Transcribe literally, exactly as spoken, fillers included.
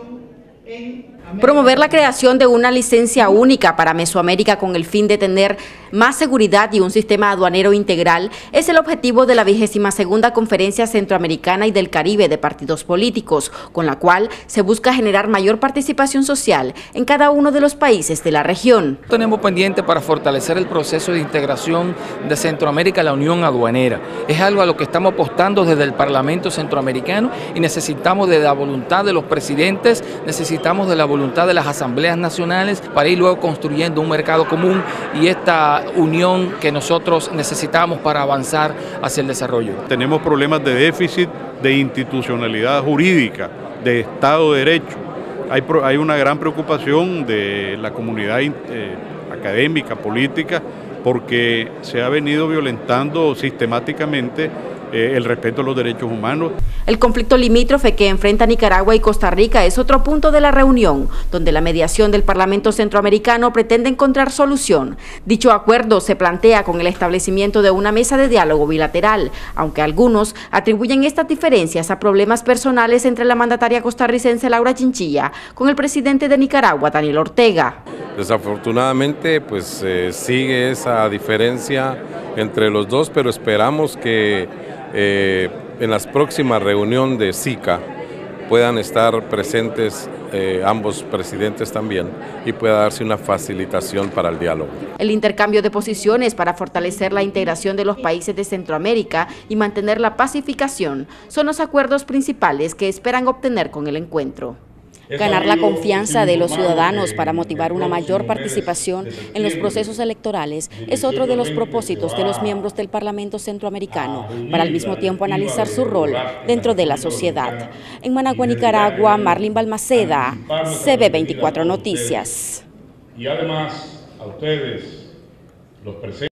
Promover la creación de una licencia única para Mesoamérica con el fin de tener más seguridad y un sistema aduanero integral es el objetivo de la vigésima segunda Conferencia Centroamericana y del Caribe de Partidos Políticos, con la cual se busca generar mayor participación social en cada uno de los países de la región. Tenemos pendiente para fortalecer el proceso de integración de Centroamérica a la Unión Aduanera. Es algo a lo que estamos apostando desde el Parlamento Centroamericano y necesitamos de la voluntad de los presidentes, necesitamos de la voluntad de las asambleas nacionales para ir luego construyendo un mercado común y esta unión que nosotros necesitamos para avanzar hacia el desarrollo. Tenemos problemas de déficit de institucionalidad jurídica, de Estado de Derecho. Hay, hay una gran preocupación de la comunidad eh, académica, política, porque se ha venido violentando sistemáticamente eh, el respeto a los derechos humanos. El conflicto limítrofe que enfrenta Nicaragua y Costa Rica es otro punto de la reunión, donde la mediación del Parlamento Centroamericano pretende encontrar solución. Dicho acuerdo se plantea con el establecimiento de una mesa de diálogo bilateral, aunque algunos atribuyen estas diferencias a problemas personales entre la mandataria costarricense Laura Chinchilla con el presidente de Nicaragua, Daniel Ortega. Desafortunadamente, pues eh, sigue esa diferencia entre los dos, pero esperamos que eh, en las próximas reuniones de SICA puedan estar presentes eh, ambos presidentes también y pueda darse una facilitación para el diálogo. El intercambio de posiciones para fortalecer la integración de los países de Centroamérica y mantener la pacificación son los acuerdos principales que esperan obtener con el encuentro. Ganar la confianza de los ciudadanos para motivar una mayor participación en los procesos electorales es otro de los propósitos de los miembros del Parlamento Centroamericano, para al mismo tiempo analizar su rol dentro de la sociedad. En Managua, Nicaragua, Marlene Balmaceda, C B veinticuatro Noticias. Y además a ustedes, los presentes.